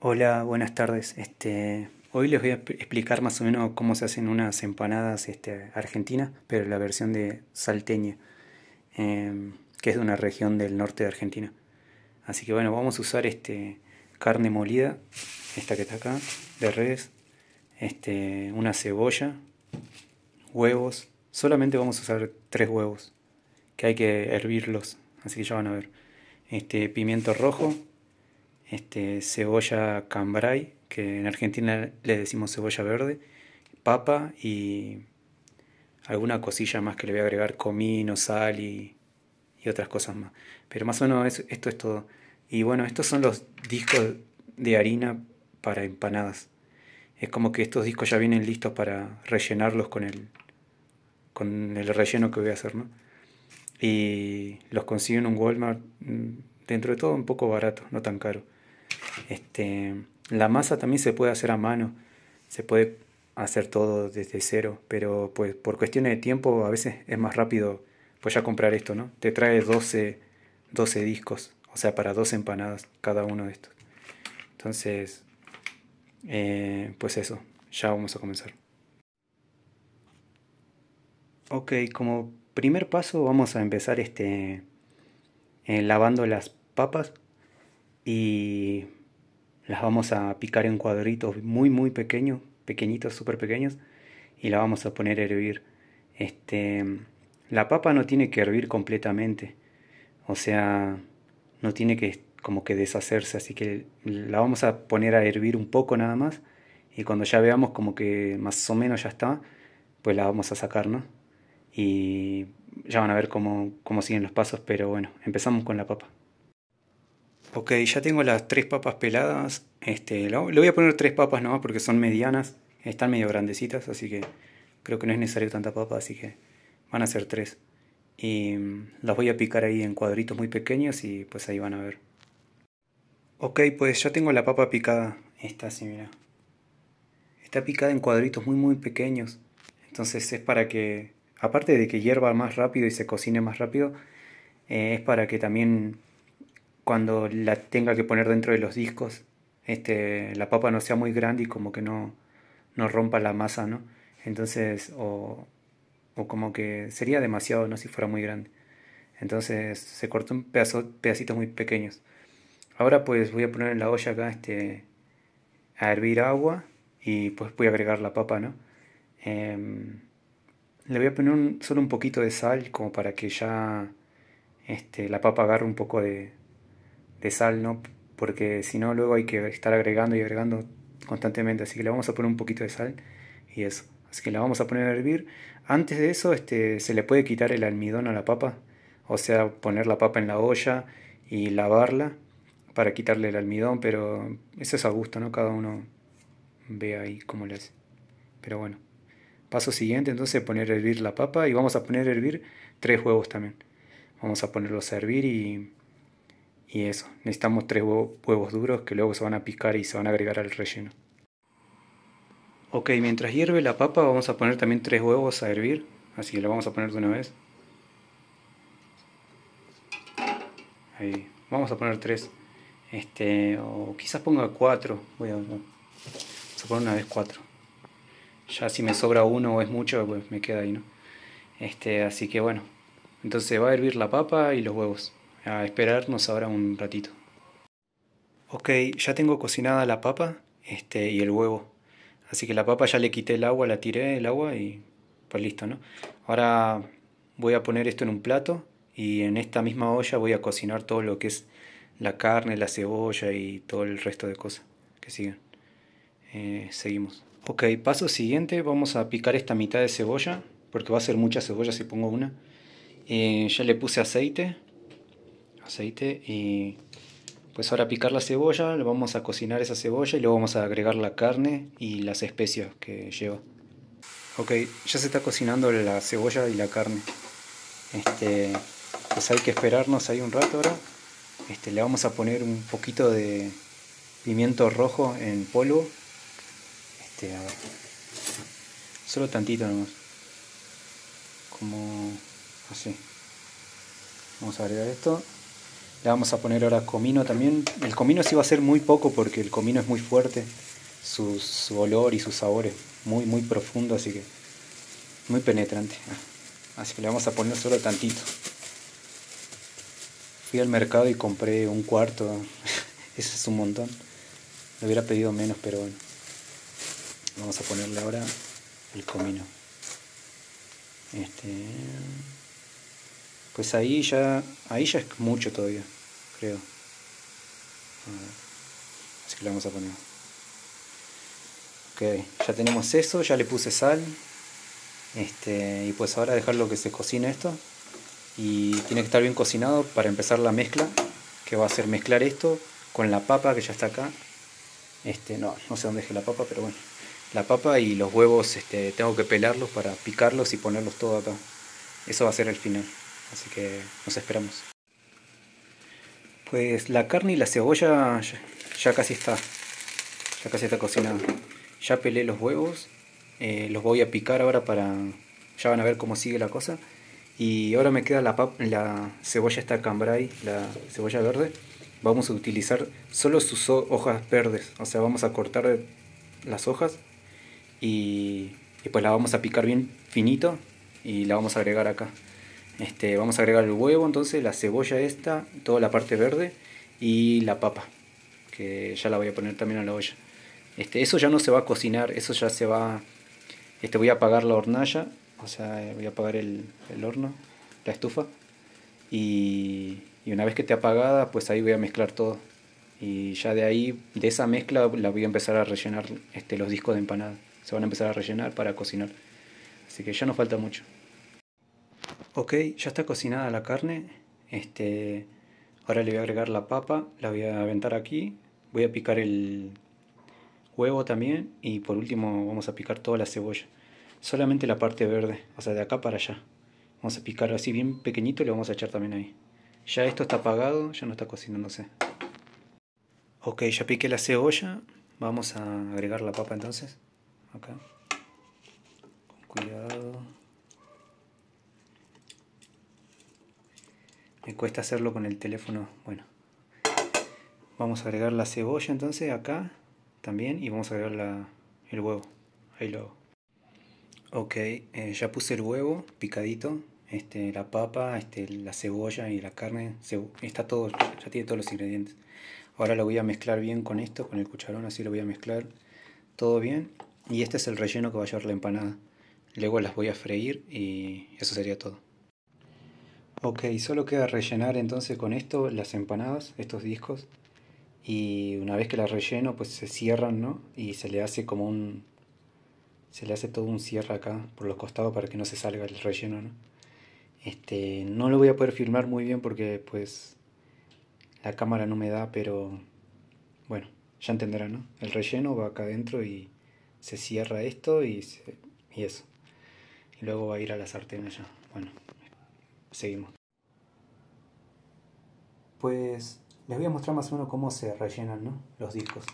Hola, buenas tardes. Hoy les voy a explicar más o menos cómo se hacen unas empanadas argentinas, pero la versión de salteña, que es de una región del norte de Argentina. Así que bueno, vamos a usar carne molida, esta que está acá, de res, una cebolla, huevos. Solamente vamos a usar 3 huevos, que hay que hervirlos, así que ya van a ver. Pimiento rojo, cebolla cambray, que en Argentina le decimos cebolla verde, papa y alguna cosilla más que le voy a agregar, comino, sal y otras cosas más. Pero más o menos esto es todo. Y bueno, estos son los discos de harina para empanadas. Es como que estos discos ya vienen listos para rellenarlos con el relleno que voy a hacer, ¿no? Y los consigo en un Walmart, dentro de todo un poco barato, no tan caro. Este, la masa también se puede hacer a mano, se puede hacer todo desde cero, pero pues por cuestiones de tiempo a veces es más rápido pues ya comprar esto, ¿no? Te trae doce discos, o sea, para 12 empanadas cada uno de estos. Entonces, pues eso, ya vamos a comenzar. Ok, como primer paso vamos a empezar lavando las papas y las vamos a picar en cuadritos muy pequeños, pequeñitos, súper pequeños, y la vamos a poner a hervir. Este, la papa no tiene que hervir completamente, o sea, no tiene que como que deshacerse, así que la vamos a poner a hervir un poco nada más, y cuando ya veamos como que más o menos ya está, pues la vamos a sacar, ¿no? Y ya van a ver cómo siguen los pasos, pero bueno, empezamos con la papa. Ok, ya tengo las 3 papas peladas. Le voy a poner 3 papas nomás porque son medianas. Están medio grandecitas, así que creo que no es necesario tanta papa, así que van a ser 3. Y las voy a picar ahí en cuadritos muy pequeños y pues ahí van a ver. Ok, pues ya tengo la papa picada. Esta sí, mira. Está picada en cuadritos muy pequeños. Entonces es para que, aparte de que hierva más rápido y se cocine más rápido, es para que también cuando la tenga que poner dentro de los discos, la papa no sea muy grande y como que no rompa la masa, ¿no? Entonces, o como que sería demasiado, ¿no? Si fuera muy grande. Entonces se cortó en pedacitos muy pequeños. Ahora pues voy a poner en la olla acá a hervir agua y pues voy a agregar la papa, ¿no? Em, Le voy a poner solo un poquito de sal como para que ya la papa agarre un poco de sal, ¿no? Porque si no, luego hay que estar agregando y agregando constantemente. Así que le vamos a poner un poquito de sal y eso. Así que la vamos a poner a hervir. Antes de eso, se le puede quitar el almidón a la papa. O sea, poner la papa en la olla y lavarla para quitarle el almidón. Pero eso es a gusto, ¿no? Cada uno ve ahí cómo le hace. Pero bueno. Paso siguiente, entonces poner a hervir la papa y vamos a poner a hervir 3 huevos también. Vamos a ponerlos a hervir y eso, necesitamos 3 huevos duros que luego se van a picar y se van a agregar al relleno. Ok, mientras hierve la papa vamos a poner también 3 huevos a hervir, así que lo vamos a poner de una vez. Ahí, vamos a poner 3. O quizás ponga 4. Vamos a poner una vez 4. Ya si me sobra uno o es mucho, pues me queda ahí, ¿no? Así que bueno, entonces va a hervir la papa y los huevos. A esperarnos ahora un ratito. Ok, ya tengo cocinada la papa, y el huevo. Así que la papa ya le quité el agua, la tiré el agua y pues listo, ¿no? Ahora voy a poner esto en un plato y en esta misma olla voy a cocinar todo lo que es la carne, la cebolla y todo el resto de cosas que siguen. Seguimos. Ok, paso siguiente, vamos a picar esta mitad de cebolla, porque va a ser mucha cebolla si pongo una. Ya le puse aceite y pues ahora picar la cebolla, le vamos a cocinar esa cebolla y luego vamos a agregar la carne y las especias que lleva. Ok, ya se está cocinando la cebolla y la carne. Pues hay que esperarnos ahí un rato ahora. Le vamos a poner un poquito de pimiento rojo en polvo. A ver, solo tantito nomás. Como así. Vamos a agregar esto. Le vamos a poner ahora comino también. El comino sí va a ser muy poco porque el comino es muy fuerte. Su olor y su sabor es muy, muy profundo, así que muy penetrante. Así que le vamos a poner solo tantito. Fui al mercado y compré un cuarto. Ese es un montón. Le hubiera pedido menos, pero bueno. Vamos a ponerle ahora el comino. Pues ahí ya es mucho todavía, creo. Así que le vamos a poner. Ok, ya tenemos eso, ya le puse sal. Y pues ahora dejarlo que se cocine esto. Y tiene que estar bien cocinado para empezar la mezcla, que va a ser mezclar esto con la papa que ya está acá. No sé dónde dejé la papa, pero bueno. La papa y los huevos, tengo que pelarlos para picarlos y ponerlos todo acá. Eso va a ser el final, así que nos esperamos. Pues la carne y la cebolla ya casi está, ya casi está cocinada. Ya pelé los huevos, los voy a picar ahora para, ya van a ver cómo sigue la cosa. Y ahora me queda la cebolla esta cambray, la cebolla verde. Vamos a utilizar solo sus hojas verdes, o sea, vamos a cortar las hojas y pues la vamos a picar bien finito y la vamos a agregar acá. Vamos a agregar el huevo, entonces la cebolla esta, toda la parte verde y la papa, que ya la voy a poner también a la olla. Eso ya no se va a cocinar, eso ya se va. Voy a apagar la hornalla, o sea, voy a apagar el horno, la estufa. Y una vez que esté apagada, pues ahí voy a mezclar todo. Y ya de ahí, de esa mezcla, la voy a empezar a rellenar los discos de empanada. Se van a empezar a rellenar para cocinar. Así que ya no falta mucho. Ok, ya está cocinada la carne. Ahora le voy a agregar la papa, la voy a aventar aquí. Voy a picar el huevo también y por último vamos a picar toda la cebolla. Solamente la parte verde, o sea, de acá para allá. Vamos a picar así bien pequeñito y le vamos a echar también ahí. Ya esto está apagado, ya no está cocinándose. Ok, ya piqué la cebolla. Vamos a agregar la papa entonces. Acá. Con cuidado. Me cuesta hacerlo con el teléfono. Bueno. Vamos a agregar la cebolla entonces acá también y vamos a agregar el huevo. Ahí lo hago. Ok, ya puse el huevo picadito, la papa, la cebolla y la carne, está todo, ya tiene todos los ingredientes. Ahora lo voy a mezclar bien con esto, con el cucharón, así lo voy a mezclar todo bien. Y este es el relleno que va a llevar la empanada. Luego las voy a freír y eso sería todo. Ok, solo queda rellenar entonces con esto las empanadas, estos discos. Y una vez que las relleno, pues se cierran, ¿no? Y se le hace como se le hace todo un cierre acá por los costados para que no se salga el relleno, ¿no? No lo voy a poder filmar muy bien porque pues la cámara no me da, pero bueno, ya entenderán, ¿no? El relleno va acá adentro y se cierra esto y eso. Y luego va a ir a la sartén allá. Bueno, seguimos. Pues les voy a mostrar más o menos cómo se rellenan, ¿no? Los discos.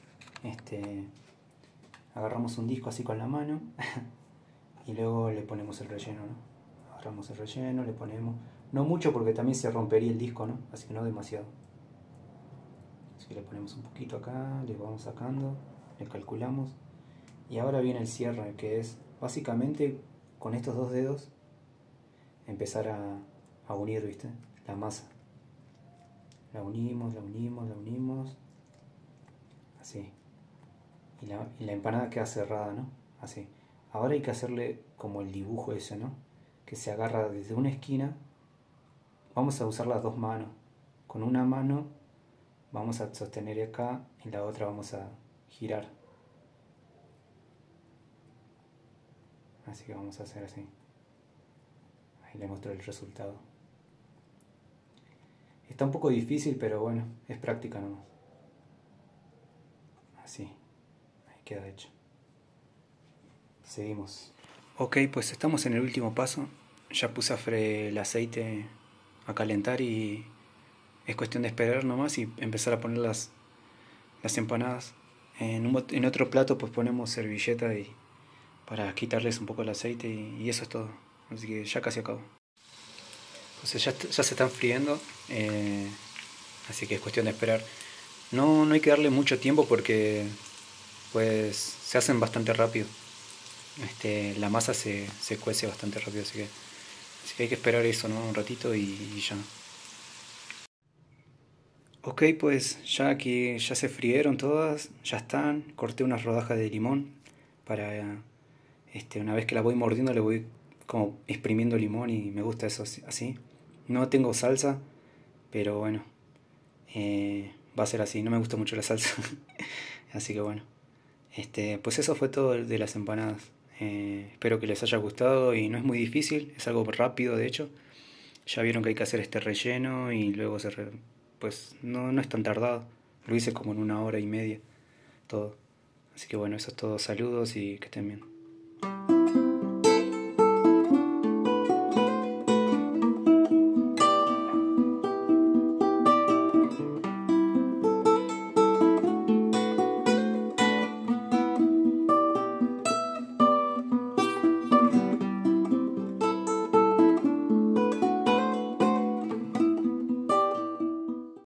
Agarramos un disco así con la mano y luego le ponemos el relleno, ¿no? Agarramos el relleno, le ponemos, no mucho porque también se rompería el disco, ¿no? Así que no demasiado. Así que le ponemos un poquito acá, le vamos sacando, le calculamos. Y ahora viene el cierre, que es básicamente con estos dos dedos empezar a unir, ¿viste? La masa. La unimos, la unimos, la unimos. Así. Y la empanada queda cerrada, ¿no? Así. Ahora hay que hacerle como el dibujo ese, ¿no? Que se agarra desde una esquina. Vamos a usar las dos manos. Con una mano vamos a sostener acá y la otra vamos a girar. Así que vamos a hacer así. Ahí les muestro el resultado. Está un poco difícil, pero bueno, es práctica nomás. Así. Ahí queda hecho. Seguimos. Ok, pues estamos en el último paso. Ya puse el aceite a calentar y es cuestión de esperar nomás y empezar a poner las empanadas. En otro plato pues ponemos servilleta para quitarles un poco el aceite y eso es todo. Así que ya casi acabo. Entonces ya se están friendo. así que es cuestión de esperar. No hay que darle mucho tiempo porque pues se hacen bastante rápido. La masa se cuece bastante rápido, así que hay que esperar eso, ¿no? Un ratito y ya. Ok, pues ya aquí ya se frieron todas, ya están. Corté unas rodajas de limón para, una vez que la voy mordiendo le voy como exprimiendo limón y me gusta eso así. No tengo salsa, pero bueno, va a ser así. No me gusta mucho la salsa, así que bueno. Pues eso fue todo de las empanadas. Espero que les haya gustado y no es muy difícil, es algo rápido de hecho. Ya vieron que hay que hacer este relleno y luego pues no es tan tardado. Lo hice como en 1 hora y media todo. Así que bueno, eso es todo. Saludos y que estén bien.